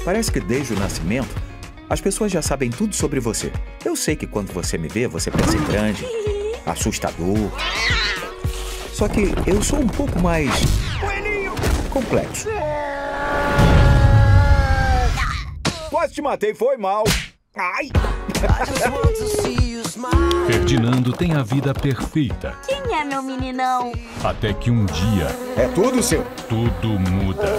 Parece que desde o nascimento, as pessoas já sabem tudo sobre você. Eu sei que quando você me vê, você pensa em grande, assustador. Só que eu sou um pouco mais complexo. Quase te matei, foi mal. Ai! Ferdinando tem a vida perfeita. Quem é meu meninão? Até que um dia... É tudo seu. Tudo muda.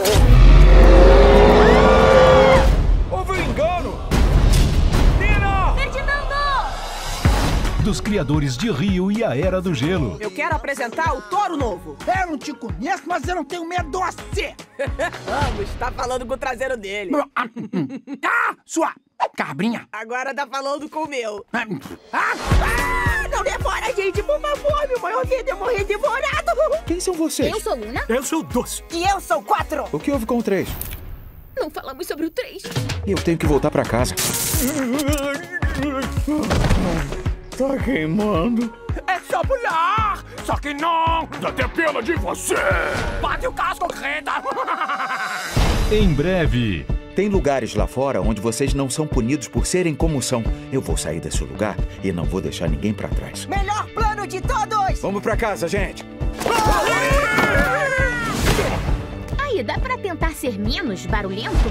Houve um engano! Nina! Ferdinando! Dos criadores de Rio e a Era do Gelo. Eu quero apresentar o touro novo. Eu não te conheço, mas eu não tenho medo de você. Vamos, tá falando com o traseiro dele. Sua cabrinha. Agora tá falando com o meu. Não devora, gente, por favor. Meu maior medo é morrer devorado. Quem são vocês? Eu sou Luna. Eu sou o Doce. E eu sou 4. O que houve com o 3? Não falamos sobre o 3. Eu tenho que voltar pra casa. Tá queimando. É só pular. Só que não. Dá até pena de você. Bate o casco, creda. Em breve... Tem lugares lá fora onde vocês não são punidos por serem como são. Eu vou sair desse lugar e não vou deixar ninguém pra trás. Melhor plano de todos. Vamos pra casa, gente. Aí, dá pra tentar ser menos barulhento?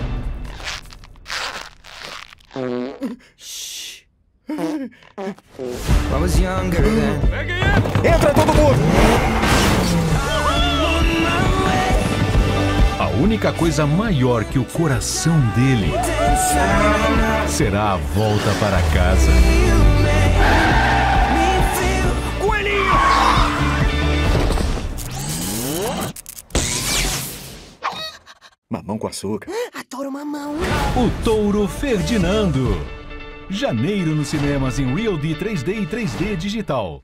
Entra todo mundo! A única coisa maior que o coração dele será a volta para casa. Coelhinho! Mamão com açúcar. Adoro mamão. O Touro Ferdinando. Janeiro nos cinemas em Real D 3D e 3D digital.